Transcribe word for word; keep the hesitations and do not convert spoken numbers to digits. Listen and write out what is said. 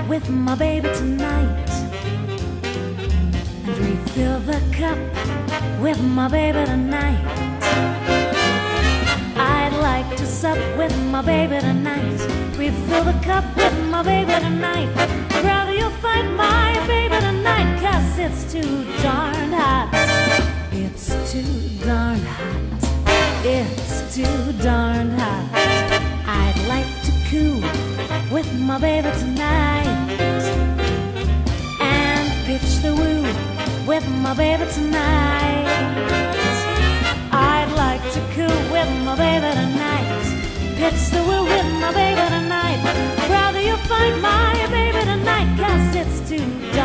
with my baby tonight, and refill the cup with my baby tonight. I'd like to sup with my baby tonight, refill the cup with my baby tonight. I'd rather you find my baby tonight, 'cause it's too darn hot. It's too darn hot. It's too darn hot. I'd like to coo with my baby tonight, and pitch the woo with my baby tonight. I'd like to coo with my baby tonight, pitch the woo with my baby tonight. I'd rather you find my baby tonight, 'cause it's too darn hot.